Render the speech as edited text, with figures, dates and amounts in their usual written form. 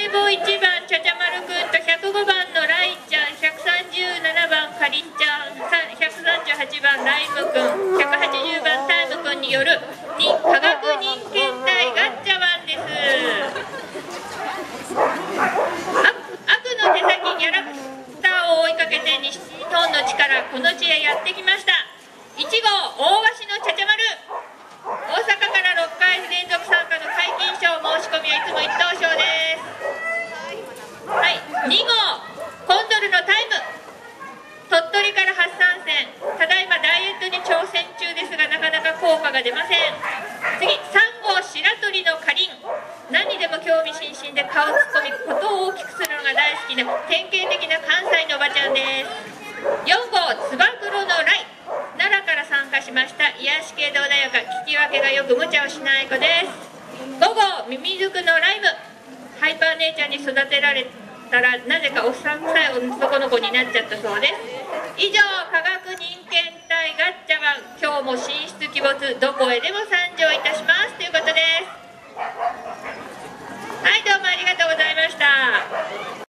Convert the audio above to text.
棒1番ちゃちゃまるくんと105番のライちゃん、137番かりんちゃん、138番ライムくん、180番タイムくんによる科学人間体ガッチャマンです。悪の手先ギャラクターを追いかけて西日本の力、この地へやってきました。1号大鷲のちゃちゃまる、大阪から6回連続参加の皆勤賞、申し込みはいつも一等賞です。はい、2号コンドルのタイム、鳥取から初参戦、ただいまダイエットに挑戦中ですがなかなか効果が出ません。次3号白鳥のかりん、何にでも興味津々で顔を突っ込みことを大きくするのが大好きな典型的な関西のおばちゃんです。4号つば九郎のライ、奈良から参加しました。癒し系で穏やか、聞き分けがよく無茶をしない子です。5号ミミズクのライム、ハイパー姉ちゃんに育てられたらなぜかおっさんくさい男の子になっちゃったそうです。以上科学人間体ガッチャマン、今日も神出鬼没、どこへでも参上いたしますということです。